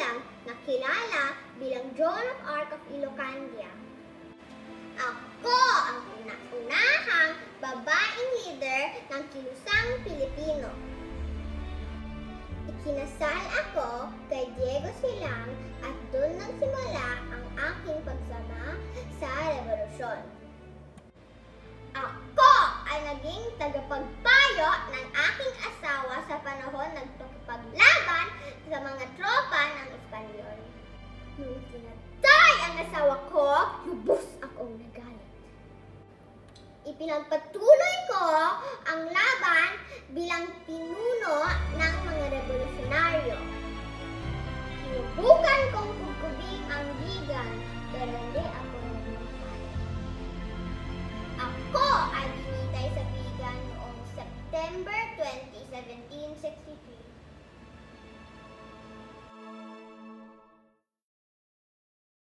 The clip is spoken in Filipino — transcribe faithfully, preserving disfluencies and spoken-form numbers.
silang nakilala bilang Joan of Arc of Ilocandia. Ako ang una-unahang babaeng leader ng kilusang Pilipino. Ikinasal ako kay Diego Silang at doon nagsimula ang aking pagsama sa revolusyon. Ako ay naging tagapagpayo ng aking asawa sa panahon ng